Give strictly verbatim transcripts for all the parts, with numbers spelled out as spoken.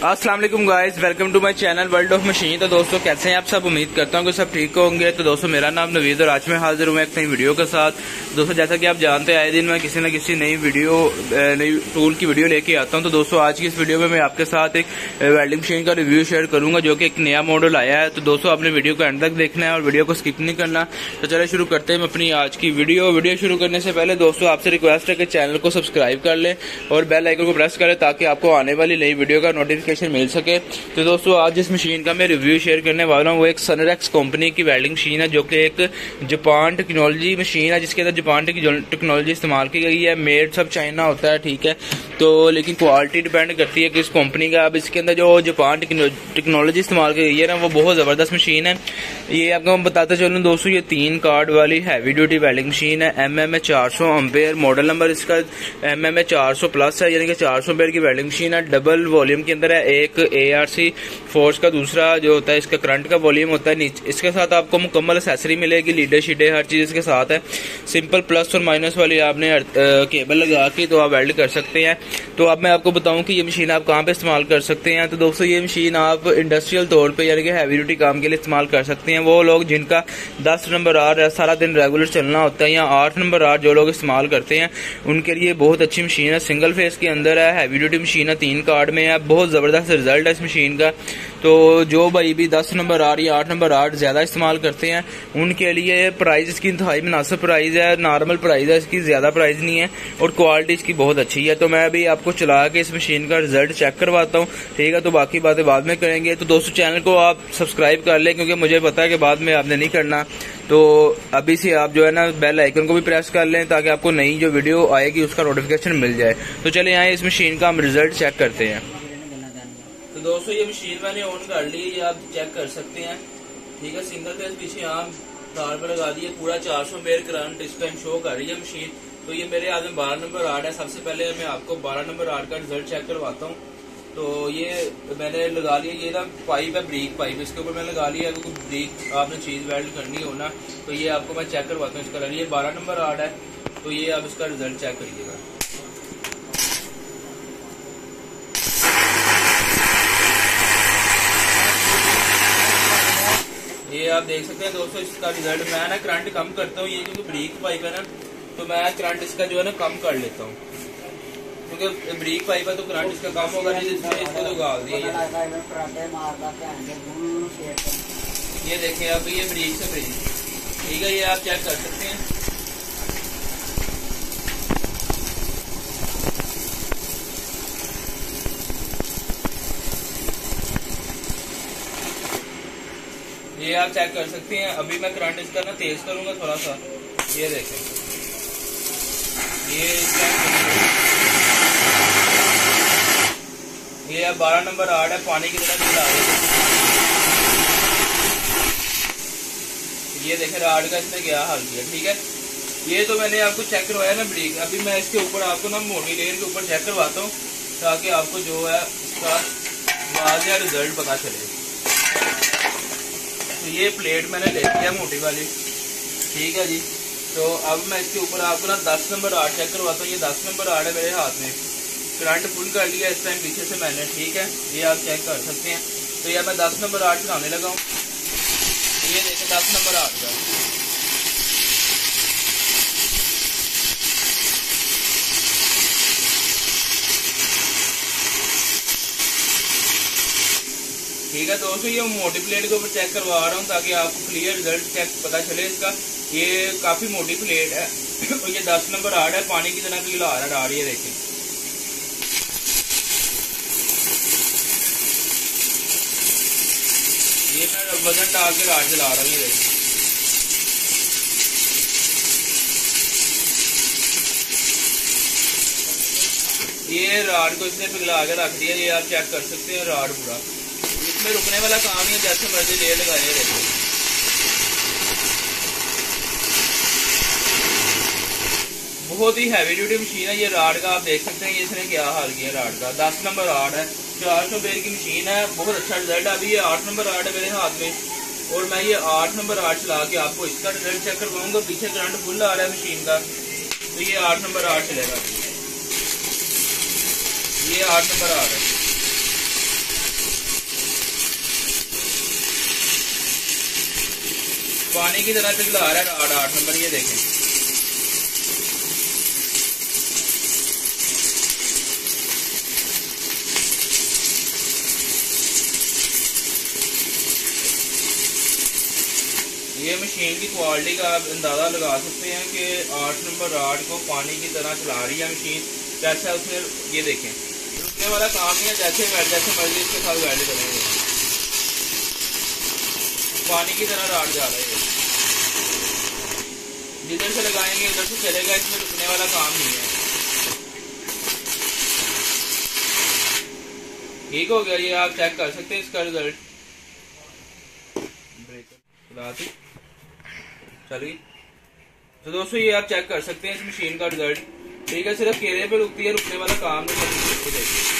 अस्सलाम वालेकुम guys, welcome to my channel world of machine. तो दोस्तों कैसे हैं आप सब? उम्मीद करता हूँ कि सब ठीक होंगे। तो दोस्तों मेरा नाम नवीद और आज मैं हाजिर हूँ एक नई वीडियो के साथ। दोस्तों जैसा कि आप जानते हैं आए दिन मैं किसी न किसी नई वीडियो नई टूल की वीडियो लेके आता हूँ। तो दोस्तों आज की इस वीडियो में मैं आपके साथ एक वेल्डिंग मशीन का रिव्यू शेयर करूंगा जो कि एक नया मॉडल आया है। तो दोस्तों आपने वीडियो को एंड तक देखना है और वीडियो को स्किप नहीं करना। तो चले शुरू करते हैं अपनी आज की वीडियो। वीडियो शुरू करने से पहले दोस्तों आपसे रिक्वेस्ट है कि चैनल को सब्सक्राइब कर लें और बेल आइकन को प्रेस करें ताकि आपको आने वाली नई वीडियो का नोटिफिकेशन मिल सके। तो दोस्तों आज जिस मशीन का मैं रिव्यू शेयर करने वाला हूँ वो एक सनरेक्स कंपनी की वेल्डिंग मशीन है जो कि एक जापान टेक्नोलॉजी मशीन है जिसके अंदर जापान की टेक्नोलॉजी इस्तेमाल की गई है। मेड सब चाइना होता है, ठीक है, तो लेकिन क्वालिटी डिपेंड करती है किस कंपनी का। अब इसके अंदर जो जापान टेक्नोलॉजी इस्तेमाल की गई है ना वो बहुत ज़बरदस्त मशीन है। ये आपको मैं बताते चलूँ दोस्तों, ये तीन कार्ड वाली हैवी ड्यूटी वेल्डिंग मशीन है। एम एम ए चार सौ अम्पेयर मॉडल नंबर इसका एम एम ए चार सौ प्लस है, यानी कि चार सौ अम्पेयर की वेल्डिंग मशीन है। डबल वॉल्यूम के अंदर है, एक ए आर सी फोर्स का, दूसरा जो होता है इसका करंट का वॉल्यूम होता है। इसके साथ आपको मुकम्मल एक्सेसरी मिलेगी, लीडर शीटें हर चीज़ इसके साथ है। सिंपल प्लस और माइनस वाली आपने आ, केबल लगा के तो आप वेल्ड कर सकते हैं। तो अब मैं आपको बताऊं कि ये मशीन आप कहाँ पे इस्तेमाल कर सकते हैं। तो दोस्तों ये मशीन आप इंडस्ट्रियल तौर पे यानी कि हैवी ड्यूटी काम के लिए इस्तेमाल कर सकते हैं। वो लोग जिनका दस नंबर आर सारा दिन रेगुलर चलना होता है या आठ नंबर आर जो लोग इस्तेमाल करते हैं उनके लिए बहुत अच्छी मशीन है। सिंगल फेस के अंदर है, हैवी ड्यूटी मशीन है, तीन कार्ड में है, बहुत ज़बरदस्त रिजल्ट है इस मशीन का। तो जो भाई भी दस नंबर आर या आठ नंबर आर ज़्यादा इस्तेमाल करते हैं उनके लिए प्राइस इसकी इंतहाई मुनासिब प्राइस है, नॉर्मल प्राइस है इसकी, ज़्यादा प्राइस नहीं है और क्वालिटी इसकी बहुत अच्छी है। तो मैं अभी आपको चला के इस मशीन का रिजल्ट चेक करवाता हूँ, ठीक है, तो बाकी बातें बाद में करेंगे। तो दोस्तों चैनल को आप सब्सक्राइब कर लें क्योंकि मुझे पता है कि बाद में आपने नहीं करना। तो अभी से आप जो है ना बेल आइकन को भी प्रेस कर लें ताकि आपको नई जो वीडियो आएगी उसका नोटिफिकेशन मिल जाए। तो चले यहाँ इस मशीन का हम रिजल्ट चेक करते हैं। तो दोस्तों ये मशीन मैंने ऑन कर ली, ये आप चेक कर सकते हैं, ठीक है। सिंगल फेस पीछे आम तार पर लगा दिए, पूरा चार सौ एम्पेयर करंट इस टाइम शो कर रही है मशीन। तो ये मेरे हाथ में बारह नंबर आर्ट है। सबसे पहले मैं आपको बारह नंबर आर्ट का रिजल्ट चेक करवाता हूँ। तो ये मैंने लगा लिया, ये ना पाइप है, ब्रेक पाइप, इसके ऊपर मैंने लगा लिया। अगर कोई ब्रेक आपने चीज वेल्ड करनी हो ना तो ये आपको मैं चेक करवाता हूँ इसका। ये बारह नंबर आर्ट है, तो ये आप इसका रिजल्ट चेक करिएगा। ये आप देख सकते हैं दोस्तों इसका रिजल्ट। मैं ना करंट कम करता हूँ, ये क्योंकि ब्रेक पाइप है ना तो मैं करंट इसका जो है ना कम कर लेता हूँ क्योंकि ब्रेक पाइप है तो करंट इसका कम होगा। इसको तो गाल दिया ये देखें अब ये ब्रेक से ब्रेक, ठीक है, ये आप चेक कर सकते हैं। ये आप चेक कर सकते हैं। अभी मैं करंट इसका ना तेज करूंगा थोड़ा सा, ये देखें, ये ये अब बारह नंबर आर्ट है, पानी की तरह दिखा रही है। ये देखें राड का इसने क्या हाल किया, ठीक है। ये तो मैंने आपको चेक करवाया ना ब्रेक। अभी मैं इसके ऊपर आपको ना मोटी लेयर के ऊपर चेक करवाता हूँ ताकि आपको जो है इसका वाज़ेह रिजल्ट पता चले। तो ये प्लेट मैंने ले लिया मोटी वाली, ठीक है जी। तो अब मैं इसके ऊपर आपको ना दस नंबर आर्ट चेक करवाता हूँ। ये दस नंबर आर्ट है मेरे हाथ में, करंट फुल कर लिया इस टाइम पीछे से मैंने, ठीक है, ये आप चेक कर सकते हैं। तो ये मैं दस नंबर आर्ट चलाने लगा हूँ, ये देखें दस नंबर आर्ट का। ठीक है दोस्तों, ये मोटी प्लेट के ऊपर चेक करवा रहा हूँ ताकि आपको क्लियर रिजल्ट चेक पता चले इसका। ये काफी मोटी प्लेट है और ये दस नंबर आर्ट है, पानी की तरह की ला रहा है, देखें। ये मैं वजन डाल के राड चला रहा हूँ, ये देखें। ये राड को इसने पिघला के रख दिया, ये आप चेक कर सकते हैं। राड पूरा इसमें रुकने वाला काम नहीं है, जैसे मर्जी ले लगाए रहते। बहुत ही हैवी ड्यूटी मशीन है ये राड का, आप देख सकते हैं ये इसने क्या हाल किया राड का। दस नंबर आर्ट है, चार सौ बेर की मशीन है, बहुत अच्छा रिजल्ट। अभी ये आठ नंबर आर्ट है मेरे हाथ में और मैं ये आठ नंबर आर्ट चला के आपको इसका रिजल्ट चेक करवाऊंगा। पीछे करंट फुल आ रहा है मशीन का, तो ये आठ नंबर आर्ट चलेगा। ये आठ नंबर आर्ट है। पानी की तरह पिघला रहा है राड आठ नंबर, ये देखें। ये मशीन की क्वालिटी का आप अंदाजा लगा सकते हैं कि आठ नंबर राड को पानी की तरह चला रही है मशीन। जैसा उसमें ये देखें, रुकने वाला काम नहीं है, जैसे जैसे मर्जी इसके साथ वेल्ड करेंगे, पानी की तरह राड जा रही है। जिधर से लगाएंगे उधर से चलेगा, इसमें रुकने वाला काम नहीं है। ठीक हो गया, ये आप चेक कर सकते हैं इसका रिजल्ट। चलिए तो दोस्तों ये आप चेक कर सकते हैं इस मशीन का रिजल्ट। ठीक है, सिर्फ केरे पे रुकती है, रुकने वाला काम नहीं।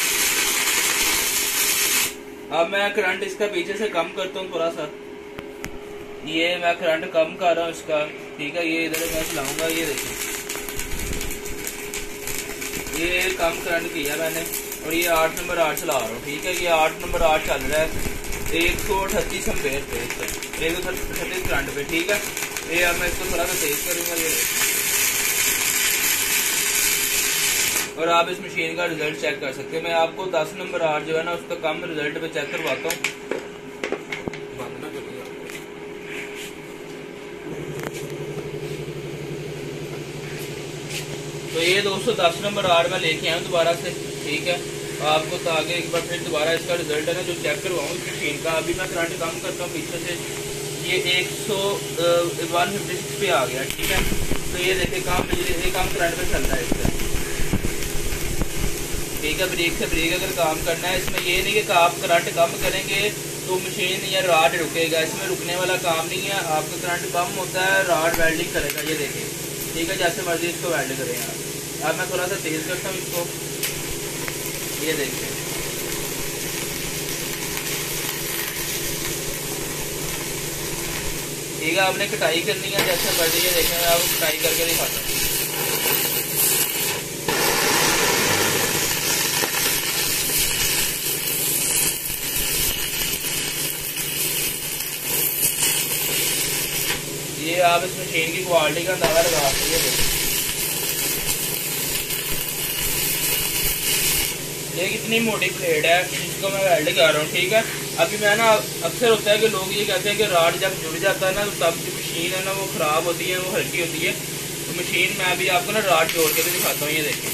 अब मैं करंट इसका पीछे से कम करता हूँ थोड़ा सा, ये मैं करंट कम कर रहा हूँ इसका। ठीक है, ये इधर मैं चलाऊंगा, ये देखिए ये कम करंट किया मैंने, और ये आठ नंबर आठ चला रहा हूँ। ठीक है, ये आठ नंबर आठ चल रहा है एक सौ अठतीस एम्पेयर पे, एक सौ अठतीस करंट पे। ठीक है, ये अब मैं इसको थोड़ा सा तेज करूंगा ये, और आप इस मशीन का रिजल्ट चेक कर सकते हैं। मैं आपको दस नंबर आठ जो है ना उसका कम रिजल्ट पे चेक करवाता हूँ। तो ये दोस्तों दस नंबर आठ मैं लेके आया हूँ दोबारा से। ठीक है, आपको तो आगे एक बार फिर दोबारा इसका रिजल्ट है ना जो चेक करवाऊँ इस मशीन का। अभी मैं करंट कम करता हूँ पीछे से, ये एक सौ वन फिफ्टी सिक्स पे आ गया। ठीक है, तो ये देखिए कम बिजली कम करंट पे चल रहा है इसका। ठीक है, ब्रेक से ब्रेक अगर काम करना है, इसमें ये नहीं कि आप करंट कम करेंगे तो मशीन या राड रुकेगा, इसमें रुकने वाला काम नहीं है। आपका करंट कम होता है, राड वेल्डिंग करेगा, ये देखिए। ठीक है, जैसे मर्जी इसको वेल्ड करें आप। अब मैं थोड़ा सा तेज करता हूँ इसको, ये देखिए। ठीक है, आपने कटाई करनी है जैसे मर्जी, ये देखें मैं आपको कटाई करके दिखाता हूँ। ये आप इस मशीन की क्वालिटी का अंदाजा लगा सकते हैं। ये कितनी मोटी प्लेट है जिसको मैं वेल्ड कर रहा हूँ। ठीक है, अभी मैं ना अक्सर होता है कि लोग ये कहते हैं कि राड जब जुड़ जाता है ना तो तब जो मशीन है ना वो खराब होती है, वो हल्की होती है। तो मशीन में अभी आपको ना राड जोड़ के भी दिखाता हूँ, ये देखें।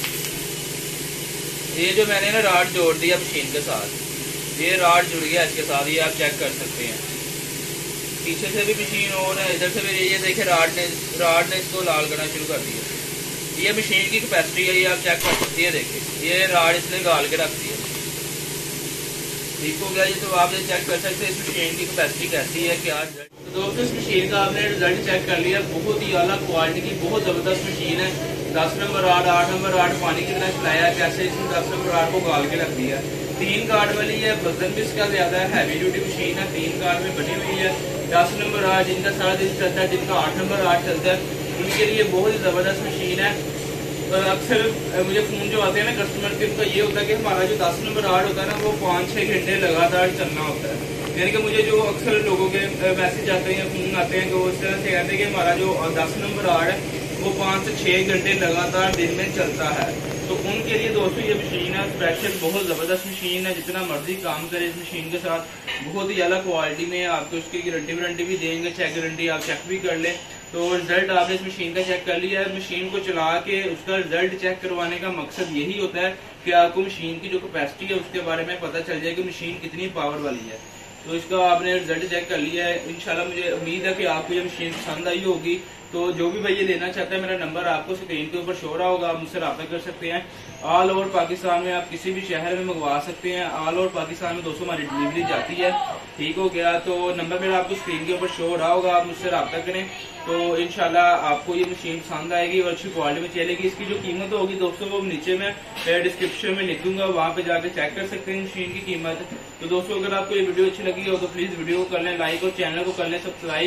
ये जो मैंने ना राड जोड़ दिया मशीन के साथ, ये राड जुड़ गया इसके साथ, ये आप चेक कर सकते हैं। पीछे से भी मशीन ऑन है, इधर से भी ये देखे राड ने राड ने इसको लाल करना शुरू कर दिया। ये मशीन की कैपेसिटी है, ये आप चेक कर सकते हैं। देखिए ये राड इसने गाल के रख दिया। ठीक हो गया जी, तो आप ये चेक कर सकते हैं इस मशीन की कैपेसिटी कैसी है क्या। तो दोस्तों इस मशीन का आपने रिजल्ट चेक कर लिया, बहुत ही आला क्वालिटी की बहुत ज़बरदस्त मशीन है। दस नंबर राड आठ नंबर राड पानी की तरह चलाया, कैसे इसने दस नंबर राड को गाल के रख दिया। तीन गार्ड वाली है, वजन भी इसका ज्यादा है, हैवी ड्यूटी मशीन है, तीन गार्ड में बनी हुई है। दस नंबर राड जिनका सारा दिन चलता है, जिनका आठ नंबर राड चलता है, उनके लिए बहुत ही ज़बरदस्त मशीन है। और अक्सर मुझे फ़ोन जो आते हैं ना कस्टमर के, उनका ये होता है कि हमारा जो दस नंबर राड होता है ना वो पाँच छः घंटे लगातार चलना होता है। यानी कि मुझे जो अक्सर लोगों के मैसेज आते हैं, फ़ोन आते हैं, तो उस तरह से कहते हैं कि हमारा जो दस नंबर राड है वो पाँच से छः घंटे लगातार दिन में चलता है। तो उनके लिए दोस्तों ये मशीन है स्पेशल, बहुत ज़बरदस्त मशीन है। जितना मर्जी काम करे इस मशीन के साथ, बहुत ही अलग क्वालिटी में आपको इसकी गारंटी वारंटी भी देंगे, चेक गारंटी आप चेक भी कर लें। तो रिजल्ट आपने इस मशीन का चेक कर लिया है। मशीन को चला के उसका रिजल्ट चेक करवाने का मकसद यही होता है कि आपको मशीन की जो कैपेसिटी है उसके बारे में पता चल जाए कि मशीन कितनी पावर वाली है। तो इसका आपने रिजल्ट चेक कर लिया है। इंशाल्लाह मुझे उम्मीद है कि आपको ये मशीन पसंद आई होगी। तो जो भी भाई ये लेना चाहता है, मेरा नंबर आपको स्क्रीन के ऊपर शो रहा होगा, आप मुझसे रब्ता कर सकते हैं। ऑल ओवर पाकिस्तान में आप किसी भी शहर में मंगवा सकते हैं। ऑल ओवर पाकिस्तान में दोस्तों हमारी डिलीवरी जाती है। ठीक हो गया, तो नंबर मेरा आपको स्क्रीन के ऊपर शो रहा होगा, आप मुझसे रब्ता करें। तो इंशाल्लाह आपको ये मशीन पसंद आएगी और अच्छी क्वालिटी में चलेगी। इसकी जो कीमत होगी दोस्तों वो नीचे मैं डिस्क्रिप्शन में लिख दूंगा, वहाँ पे जाके चेक कर सकते हैं मशीन की कीमत। तो दोस्तों अगर आपको ये वीडियो अच्छी लगी हो तो प्लीज वीडियो को कर लें लाइक और चैनल को कर लें सब्सक्राइब।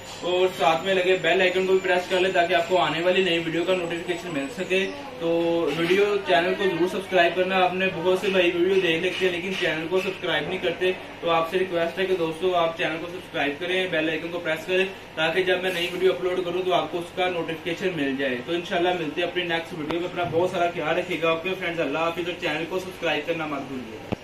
और साथ में लगे बेल आइकन को भी प्रेस कर ले ताकि आपको आने वाली नई वीडियो का नोटिफिकेशन मिल सके। तो वीडियो चैनल को जरूर सब्सक्राइब करना। आपने बहुत से भाई वीडियो देख लेते हैं लेकिन चैनल को सब्सक्राइब नहीं करते, तो आपसे रिक्वेस्ट है कि दोस्तों आप चैनल को सब्सक्राइब करें, बेल आइकन को प्रेस करें ताकि जब मैं नई वीडियो अपलोड करूं तो आपको उसका नोटिफिकेशन मिल जाए। तो इंशाल्लाह मिलते हैं अपनी नेक्स्ट वीडियो में। अपना बहुत सारा ख्याल रखिएगा। ओके फ्रेंड्स, अल्लाह हाफिज़ और चैनल को सब्सक्राइब करना मत भूलिएगा।